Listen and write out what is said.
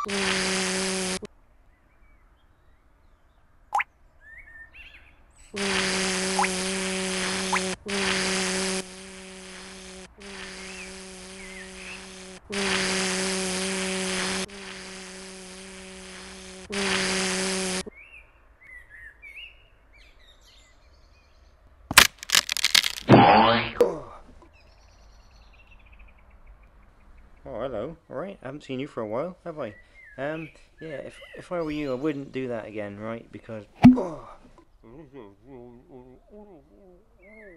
Oh, hello. Alright, I haven't seen you for a while, have I? Yeah, if I were you, I wouldn't do that again, right? Because...